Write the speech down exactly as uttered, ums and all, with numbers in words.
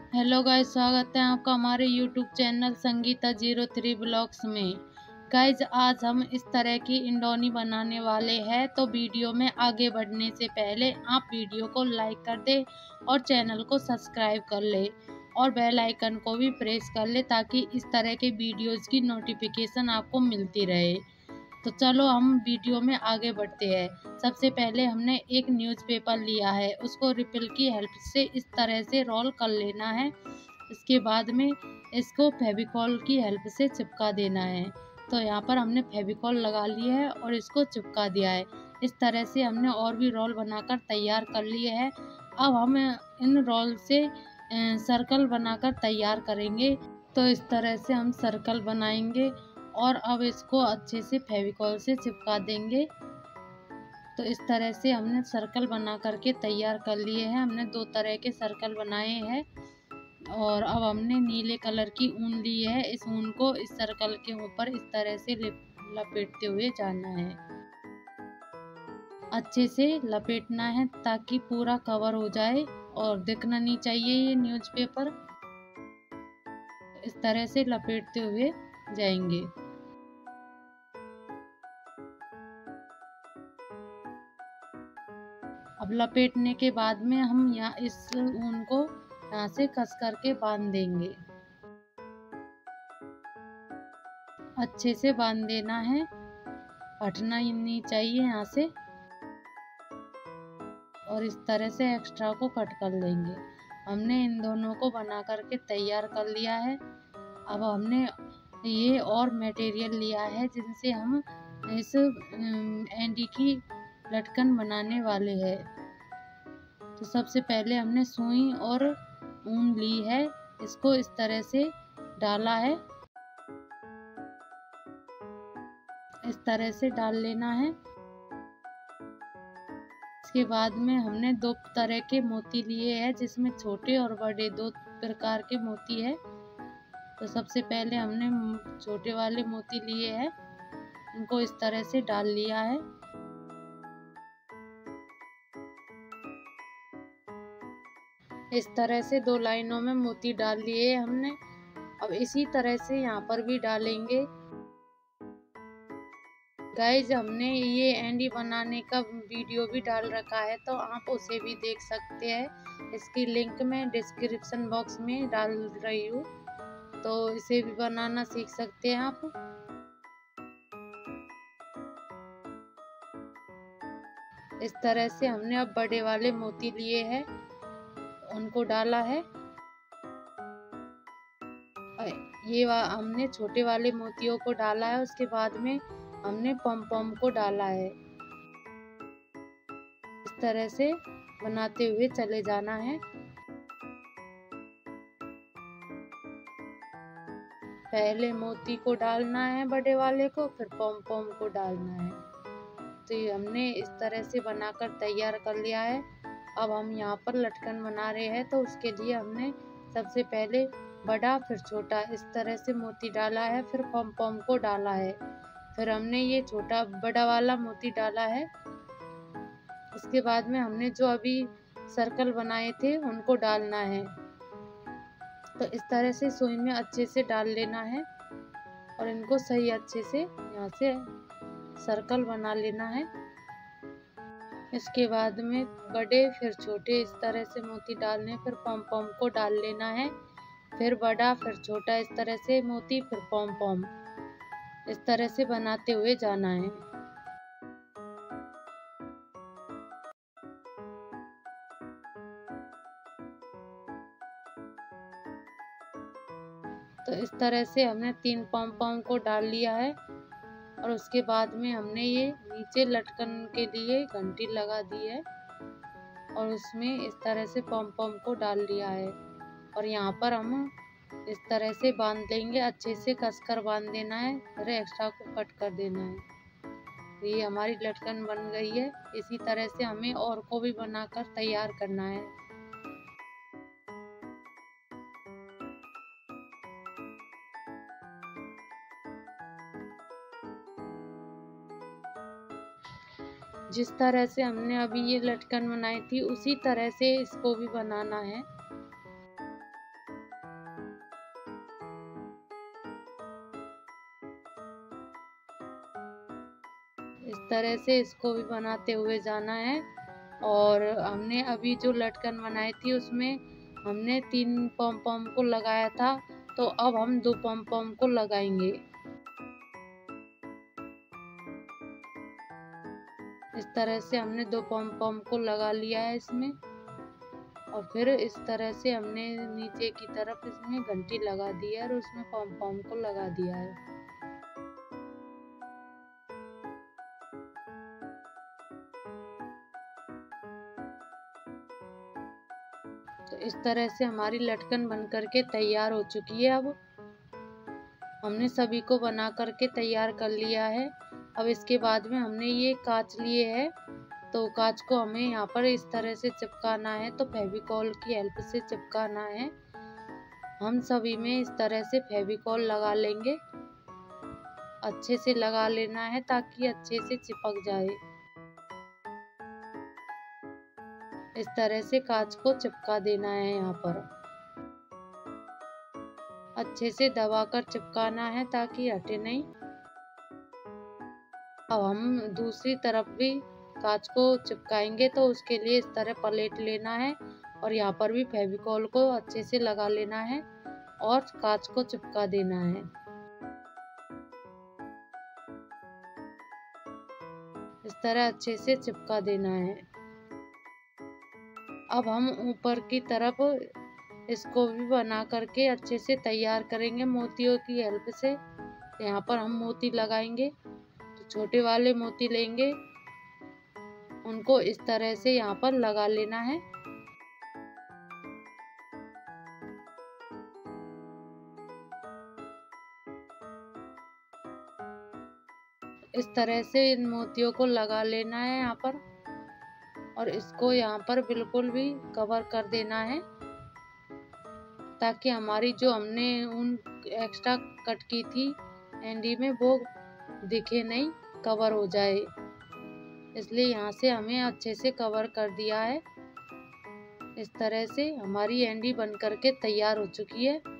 Hello guys, स्वागत है आपका हमारे YouTube channel Sangeeta zero three blogs में। गाइस, आज हम इस तरह की इंडोनी बनाने वाले हैं, तो वीडियो में आगे बढ़ने से पहले आप वीडियो को लाइक कर दे और चैनल को सब्सक्राइब कर ले और बेल आइकन को भी प्रेस कर ले ताकि इस तरह के वीडियोस की नोटिफिकेशन आपको मिलती रहे। तो चलो हम वीडियो में आगे बढ़ते हैं। सबसे पहले हमने एक न्यूज़पेपर लिया है, उसको रिफिल की हेल्प से इस तरह से रोल कर लेना है। इसके बाद में इसको फेविकॉल की हेल्प से चिपका देना है। तो यहाँ पर हमने फेविकॉल लगा लिया है और इसको चिपका दिया है। इस तरह से हमने और भी रोल बनाकर तैयार कर लिए हैं। अब हम इन रोल से सर्कल बनाकर तैयार करेंगे। तो इस तरह से हम सर्कल बनाएंगे और अब इसको अच्छे से फेविकॉल से चिपका देंगे। तो इस तरह से हमने सर्कल बना करके तैयार कर लिए हैं। हमने दो तरह के सर्कल बनाए हैं और अब हमने नीले कलर की ऊन ली है। इस ऊन को इस सर्कल के ऊपर इस तरह से लपेटते हुए जाना है। अच्छे से लपेटना है ताकि पूरा कवर हो जाए और दिखना नहीं चाहिए ये न्यूज़पेपर। इस तरह से लपेटते हुए जाएंगे। अब लपेटने के बाद में हम यहाँ इस ऊन को यहाँ से कस करके बांध देंगे। अच्छे से बांध देना है, हटना ही नहीं चाहिए यहाँ से। और इस तरह से एक्स्ट्रा को कट कर लेंगे। हमने इन दोनों को बना करके तैयार कर लिया है। अब हमने ये और मटेरियल लिया है जिनसे हम इस एंडी की लटकन बनाने वाले हैं। तो सबसे पहले हमने सुई और ऊन ली है, इसको इस तरह से डाला है। इस तरह से डाल लेना है। इसके बाद में हमने दो तरह के मोती लिए हैं जिसमें छोटे और बड़े दो प्रकार के मोती है। तो सबसे पहले हमने छोटे वाले मोती लिए हैं, इनको इस तरह से डाल लिया है। इस तरह से दो लाइनों में मोती डाल लिए हमने। अब इसी तरह से यहाँ पर भी डालेंगे। गाइज, हमने ये एंडी बनाने का वीडियो भी डाल रखा है, तो आप उसे भी देख सकते हैं। इसकी लिंक मैं डिस्क्रिप्शन बॉक्स में डाल रही हूँ, तो इसे भी बनाना सीख सकते हैं आप। इस तरह से हमने अब बड़े वाले मोती लिए हैं, उनको डाला है। ये हमने छोटे वाले मोतियों को डाला है। उसके बाद में हमने पॉम पॉम को डाला है। इस तरह से बनाते हुए चले जाना है। पहले मोती को डालना है बड़े वाले को, फिर पॉम पॉम को डालना है। तो ये हमने इस तरह से बनाकर तैयार कर लिया है। अब हम यहाँ पर लटकन बना रहे हैं, तो उसके लिए हमने सबसे पहले बड़ा फिर छोटा इस तरह से मोती डाला है, फिर पॉम पॉम को डाला है, फिर हमने ये छोटा बड़ा वाला मोती डाला है। उसके बाद में हमने जो अभी सर्कल बनाए थे उनको डालना है। तो इस तरह से सुई में अच्छे से डाल लेना है और इनको सही अच्छे से यहाँ से सर्कल बना लेना है। इसके बाद में बड़े फिर छोटे इस तरह से मोती डालने, फिर पॉम पॉम को डाल लेना है, फिर बड़ा फिर छोटा इस तरह से मोती, फिर पॉम पॉम इस तरह से बनाते हुए जाना है। तो इस तरह से हमने तीन पॉम पॉम को डाल लिया है और उसके बाद में हमने ये नीचे लटकन के लिए घंटी लगा दी है और उसमें इस तरह से पॉम पॉम को डाल लिया है और यहाँ पर हम इस तरह से बांध देंगे। अच्छे से कसकर बांध देना है, फिर एक्स्ट्रा को कट कर देना है। तो ये हमारी लटकन बन गई है। इसी तरह से हमें और को भी बनाकर तैयार करना है। जिस तरह से हमने अभी ये लटकन बनाई थी उसी तरह से इसको भी बनाना है। इस तरह से इसको भी बनाते हुए जाना है। और हमने अभी जो लटकन बनाई थी उसमें हमने तीन पॉम पॉम को लगाया था, तो अब हम दो पॉम पॉम को लगाएंगे। इस तरह से हमने दो पॉम पॉम को लगा लिया है इसमें, और फिर इस तरह से हमने नीचे की तरफ इसमें घंटी लगा दी है और उसमें पॉम पॉम को लगा दिया है। तो इस तरह से हमारी लटकन बन करके तैयार हो चुकी है। अब हमने सभी को बना करके तैयार कर लिया है। अब इसके बाद में हमने ये कांच लिए है, तो कांच को हमें यहाँ पर इस तरह से चिपकाना है। तो फेविकॉल की हेल्प से चिपकाना है। हम सभी में इस तरह से फेविकॉल लगा लेंगे, अच्छे से लगा लेना है ताकि अच्छे से चिपक जाए। इस तरह से कांच को चिपका देना है। यहाँ पर अच्छे से दबाकर चिपकाना है ताकि हटे नहीं। अब हम दूसरी तरफ भी कांच को चिपकाएंगे, तो उसके लिए इस तरह प्लेट लेना है और यहाँ पर भी फेविकॉल को अच्छे से लगा लेना है और कांच को चिपका देना है। इस तरह अच्छे से चिपका देना है। अब हम ऊपर की तरफ इसको भी बना करके अच्छे से तैयार करेंगे मोतियों की हेल्प से। यहाँ पर हम मोती लगाएंगे, तो छोटे वाले मोती लेंगे, उनको इस तरह से यहाँ पर लगा लेना है। इस तरह से इन मोतियों को लगा लेना है यहाँ पर, और इसको यहाँ पर बिल्कुल भी कवर कर देना है ताकि हमारी जो हमने ऊन एक्स्ट्रा कट की थी एंडी में वो दिखे नहीं, कवर हो जाए। इसलिए यहाँ से हमें अच्छे से कवर कर दिया है। इस तरह से हमारी एंडी बन करके तैयार हो चुकी है।